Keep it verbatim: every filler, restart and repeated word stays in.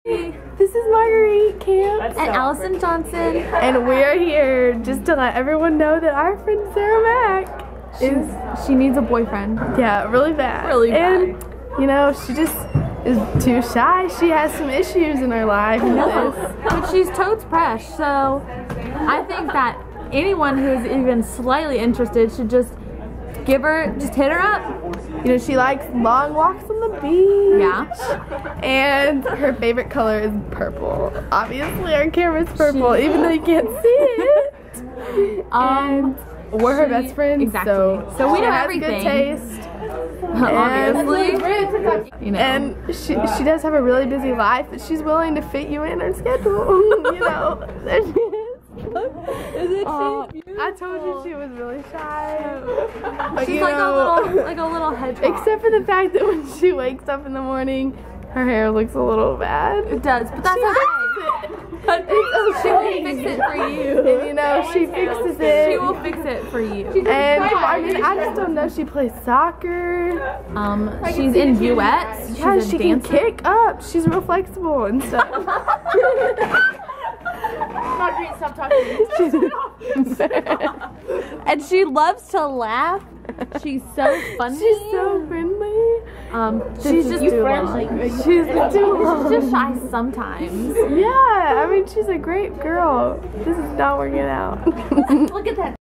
This is Marguerite Camp and Allison Johnson, and we are here just to let everyone know that our friend Sarah Mack is she needs a boyfriend. Yeah, really bad. Really bad. And you know, she just is too shy. She has some issues in her life. But she's totes fresh, so I think that anyone who's even slightly interested should just give her, just hit her up. You know, she likes long walks on the beach. Yeah. And her favorite color is purple. Obviously, our camera's purple, she, even though you can't see it. Um, and we're her best friends. Exactly. So, so we know has everything. Good taste. Obviously. You know. And she she does have a really busy life, but she's willing to fit you in her schedule. You know. There she is. Isn't uh, she beautiful? I told you she was really shy. But she's you like know, a little like a little hedgehog. Except for the fact that when she wakes up in the morning, her hair looks a little bad. It does, but that's she okay. But it's She okay. will fix it for you. And you know, she fixes it. She will fix it for you. And I mean, I just don't know. She plays soccer. Um, she's in duets. She's yeah, a she dancer. can kick up. She's real flexible and stuff. Marguerite, stop talking. And she loves to laugh. She's so funny. She's so friendly. Um, she's just too friendly. She's too She's just shy sometimes. Yeah, I mean, she's a great girl. This is not working out. Look at that.